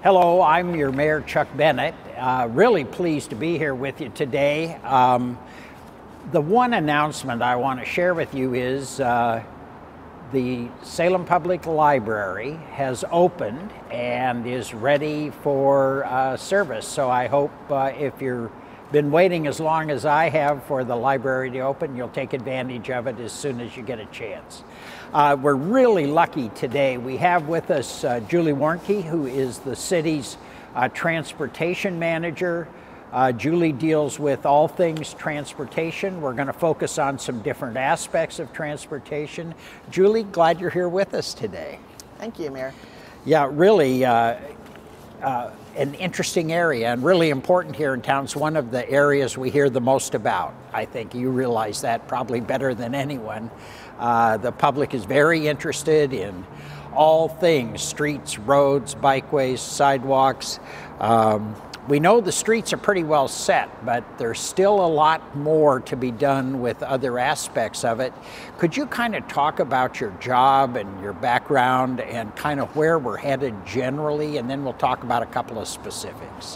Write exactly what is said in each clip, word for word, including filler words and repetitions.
Hello, I'm your Mayor Chuck Bennett. Uh, really pleased to be here with you today. Um, the one announcement I want to share with you is uh, the Salem Public Library has opened and is ready for uh, service. So I hope uh, if you've been waiting as long as I have for the library to open, you'll take advantage of it as soon as you get a chance. Uh, we're really lucky today. We have with us uh, Julie Warncke, who is the city's uh, transportation manager. Uh, Julie deals with all things transportation. We're going to focus on some different aspects of transportation. Julie, glad you're here with us today. Thank you, Mayor. Yeah, really uh, uh, an interesting area and really important here in town. It's one of the areas we hear the most about. I think you realize that probably better than anyone. Uh, the public is very interested in all things, streets, roads, bikeways, sidewalks. Um, we know the streets are pretty well set, but there's still a lot more to be done with other aspects of it. Could you kind of talk about your job and your background and kind of where we're headed generally, and then we'll talk about a couple of specifics.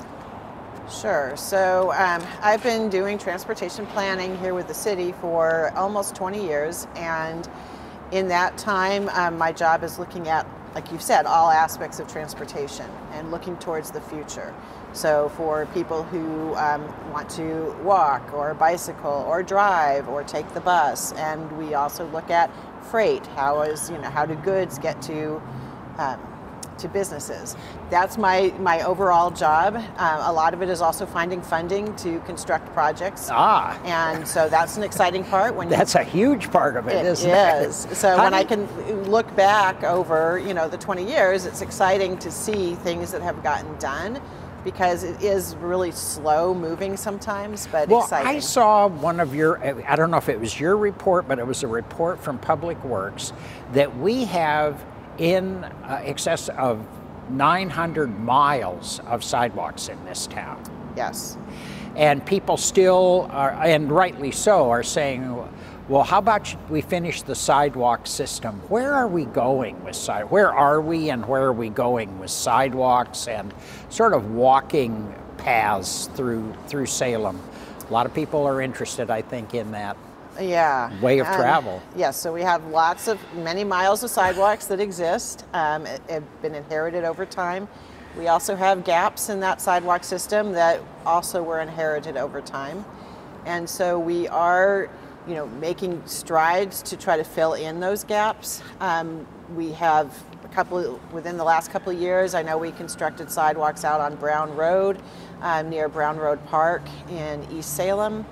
Sure. So um, I've been doing transportation planning here with the city for almost twenty years, and in that time um, my job is looking at, like you've said, all aspects of transportation and looking towards the future. So for people who um, want to walk or bicycle or drive or take the bus, and we also look at freight. How is, you know, how do goods get to um, to businesses? That's my my overall job. Um, a lot of it is also finding funding to construct projects. Ah, and so that's an exciting part. When that's you, a huge part of it, it isn't is. it? So How when do I you, can look back over, you know, the twenty years, it's exciting to see things that have gotten done, because it is really slow moving sometimes, but well, exciting. I saw one of your, I don't know if it was your report, but it was a report from Public Works that we have in uh, excess of nine hundred miles of sidewalks in this town. Yes. And people still are, and rightly so, are saying, well, how about we finish the sidewalk system? Where are we going with sidewalks? Where are we and where are we going with sidewalks and sort of walking paths through, through Salem? A lot of people are interested, I think, in that. Yeah. Way of um, travel. Yes, so we have lots of, many miles of sidewalks that exist, um, have been inherited over time. We also have gaps in that sidewalk system that also were inherited over time. And so we are, you know, making strides to try to fill in those gaps. Um, we have a couple, within the last couple of years, I know we constructed sidewalks out on Brown Road, um, near Brown Road Park in East Salem.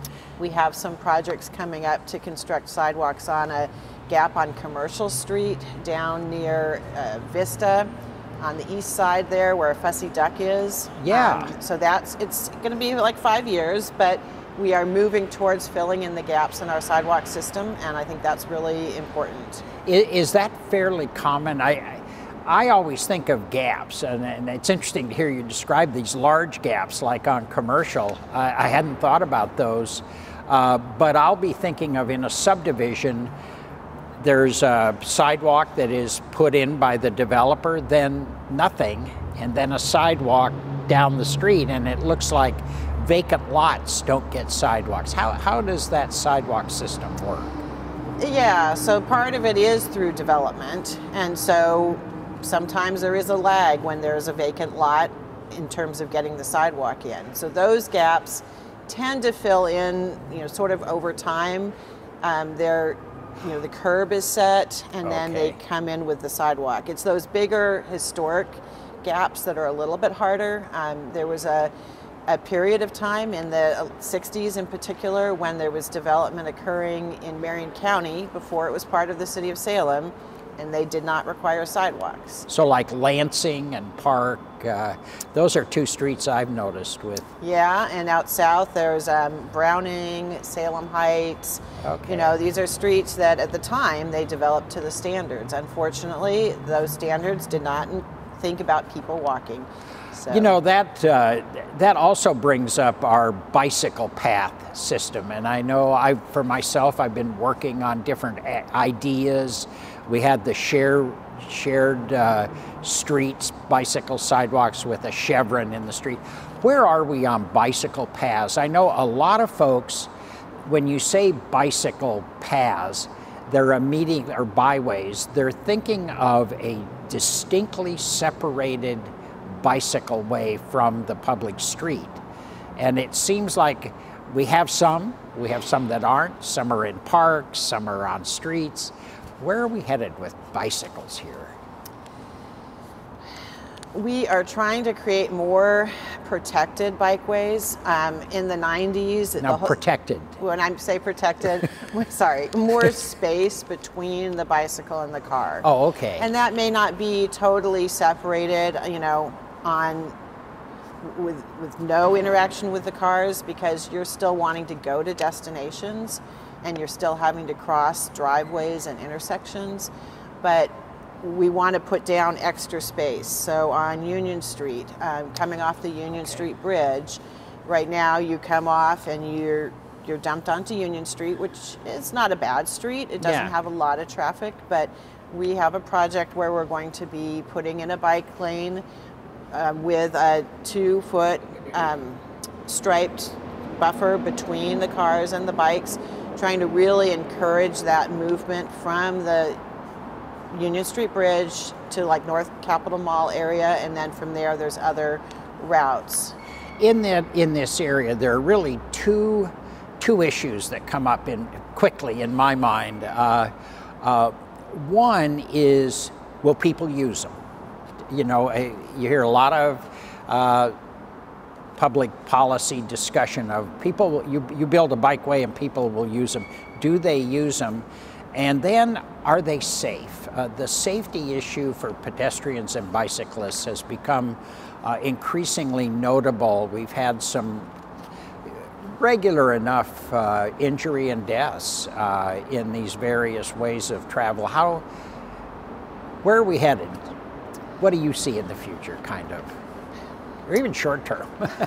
We have some projects coming up to construct sidewalks on a gap on Commercial Street down near uh, Vista on the east side there where Fussy Duck is. Yeah. Um, so that's, it's going to be like five years, but we are moving towards filling in the gaps in our sidewalk system, and I think that's really important. Is that fairly common? I, I always think of gaps, and, and it's interesting to hear you describe these large gaps like on Commercial. I, I hadn't thought about those. Uh, but I'll be thinking of in a subdivision, there's a sidewalk that is put in by the developer, then nothing, and then a sidewalk down the street, and it looks like vacant lots don't get sidewalks. How, how does that sidewalk system work? Yeah, so part of it is through development, and so sometimes there is a lag when there's a vacant lot in terms of getting the sidewalk in. So those gaps tend to fill in, you know, sort of over time. Um, they're, you know, the curb is set, and then Okay. they come in with the sidewalk. It's those bigger historic gaps that are a little bit harder. Um, there was a, a period of time in the sixties in particular when there was development occurring in Marion County before it was part of the city of Salem, and they did not require sidewalks. So like Lansing and Park, uh, those are two streets I've noticed with. Yeah, and out south there's um, Browning, Salem Heights. Okay. You know, these are streets that at the time they developed to the standards. Unfortunately, those standards did not think about people walking. So. You know, that, uh, that also brings up our bicycle path system. And I know I, for myself, I've been working on different ideas. We had the share shared uh, streets, bicycle sidewalks with a chevron in the street. Where are we on bicycle paths? I know a lot of folks, when you say bicycle paths, they're immediate, or byways, they're thinking of a distinctly separated bicycle way from the public street. And it seems like we have some, we have some that aren't, some are in parks, some are on streets. Where are we headed with bicycles here? We are trying to create more protected bikeways. Um, in the nineties, Now, the protected. When I say protected, sorry, more space between the bicycle and the car. Oh, okay. And that may not be totally separated, you know, on with with no interaction with the cars, because you're still wanting to go to destinations and you're still having to cross driveways and intersections, but we want to put down extra space. So on Union Street, um, coming off the Union Okay. Street Bridge, right now you come off and you're you're dumped onto Union Street, which is not a bad street. It doesn't Yeah. have a lot of traffic, but we have a project where we're going to be putting in a bike lane uh, with a two foot um, striped buffer between the cars and the bikes, trying to really encourage that movement from the Union Street Bridge to like North Capitol Mall area, and then from there there's other routes. In that, in this area, there are really two two issues that come up in quickly in my mind. Uh, uh, one is, will people use them? You know, uh, you hear a lot of uh, public policy discussion of people. You you build a bikeway and people will use them. Do they use them? And then, are they safe? Uh, the safety issue for pedestrians and bicyclists has become uh, increasingly notable. We've had some regular enough uh, injury and deaths uh, in these various ways of travel. How, where are we headed? What do you see in the future, kind of? Or even short term?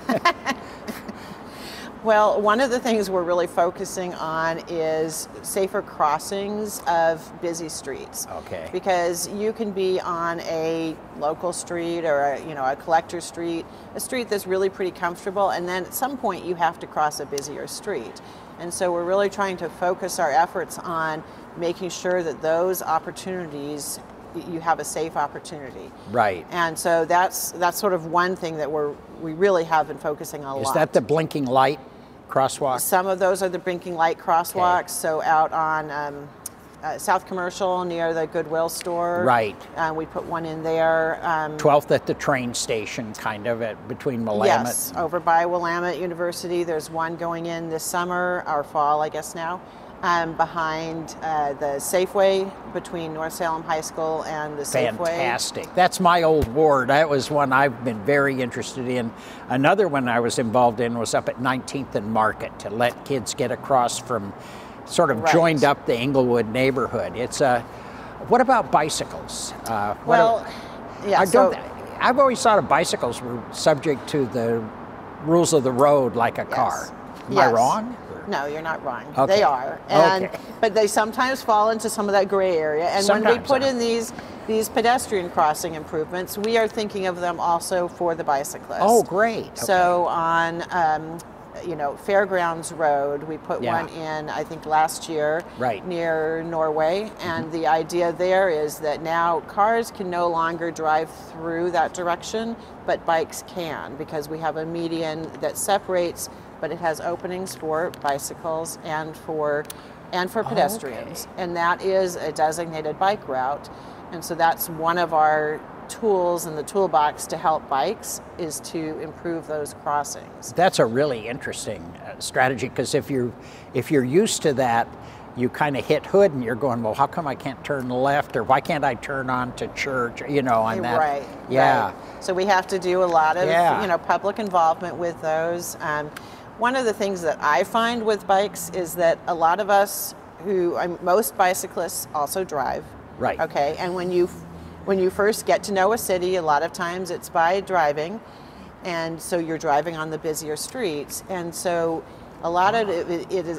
Well, one of the things we're really focusing on is safer crossings of busy streets. Okay. Because you can be on a local street or a, you know, a collector street, a street that's really pretty comfortable, and then at some point you have to cross a busier street. And so we're really trying to focus our efforts on making sure that those opportunities, you have a safe opportunity. Right. And so that's that's sort of one thing that we're we really have been focusing on a Is lot. that the blinking light crosswalk? Some of those are the blinking light crosswalks. Okay. So out on um, uh, South Commercial near the Goodwill store. Right. Uh, we put one in there. Um, twelfth at the train station, kind of, at between Willamette. Yes, over by Willamette University. There's one going in this summer, or fall, I guess now. Um, behind uh, the Safeway between North Salem High School and the Safeway. Fantastic. That's my old ward. That was one I've been very interested in. Another one I was involved in was up at nineteenth and Market, to let kids get across from, sort of right. joined up the Englewood neighborhood. It's a, what about bicycles? Uh, well, are, yeah, I so, don't, I've always thought of bicycles were subject to the rules of the road like a yes. car. Am yes. I wrong? No, you're not wrong. Okay. They are, and okay. but they sometimes fall into some of that gray area. And sometimes, when we put huh? in these these pedestrian crossing improvements, we are thinking of them also for the bicyclist. Oh, great! Okay. So on, um, you know, Fairgrounds Road, we put yeah. one in, I think last year, right. near Norway, and mm-hmm. the idea there is that now cars can no longer drive through that direction, but bikes can, because we have a median that separates, but it has openings for bicycles and for and for pedestrians. Oh, okay. And that is a designated bike route. And so that's one of our tools in the toolbox to help bikes, is to improve those crossings. That's a really interesting uh, strategy, because if you're if you're used to that, you kind of hit Hood and you're going, well, how come I can't turn left, or why can't I turn on to Church, you know, on that. Right. Yeah. Right. So we have to do a lot of yeah. you know public involvement with those. Um, One of the things that I find with bikes is that a lot of us who, um, most bicyclists also drive. Right. Okay, and when you, when you first get to know a city, a lot of times it's by driving, and so you're driving on the busier streets, and so a lot of it, it is,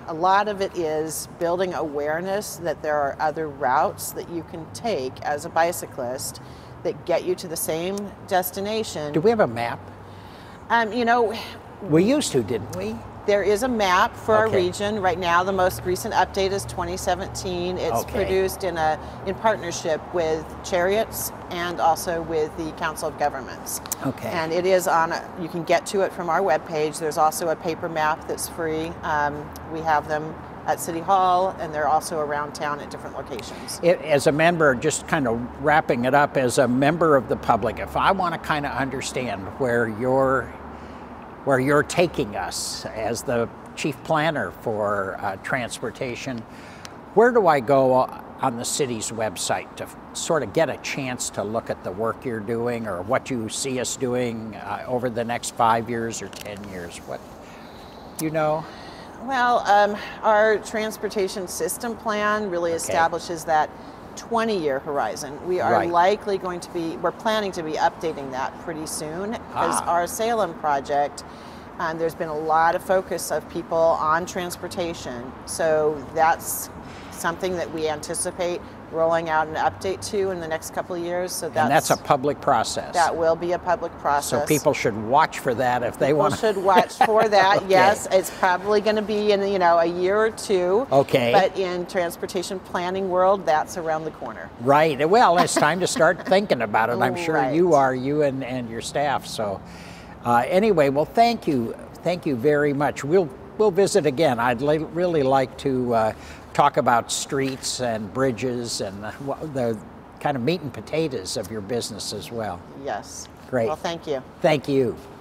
a lot of it is building awareness that there are other routes that you can take as a bicyclist that get you to the same destination. Do we have a map? Um, you know, We used to, didn't we? there is a map for our Okay. region. Right now, the most recent update is twenty seventeen. It's Okay. produced in a in partnership with Chariots and also with the Council of Governments. Okay. And it is on, a, you can get to it from our webpage. There's also a paper map that's free. Um, we have them at City Hall, and they're also around town at different locations. It, as a member, just kind of wrapping it up, as a member of the public, if I want to kind of understand where you're, where you're taking us as the chief planner for uh, transportation, where do I go on the city's website to sort of get a chance to look at the work you're doing or what you see us doing uh, over the next five years or ten years? What, you know? Well, um, our transportation system plan really Okay. establishes that twenty-year horizon. We are Right. likely going to be, we're planning to be updating that pretty soon because Ah. our Salem project, um, there's been a lot of focus of people on transportation. So that's something that we anticipate rolling out an update to in the next couple of years. So that's, And that's a public process. that will be a public process. So people should watch for that if they People want to. should watch for that. Okay. Yes, it's probably going to be in you know a year or two. Okay. But in transportation planning world, that's around the corner. Right. Well, it's time to start thinking about it. I'm sure Right. you are, you and, and your staff. So uh, anyway, well, thank you. Thank you very much. We'll, we'll visit again. I'd li really like to uh, talk about streets and bridges and the, the kind of meat and potatoes of your business as well. Yes. Great. Well, thank you. Thank you.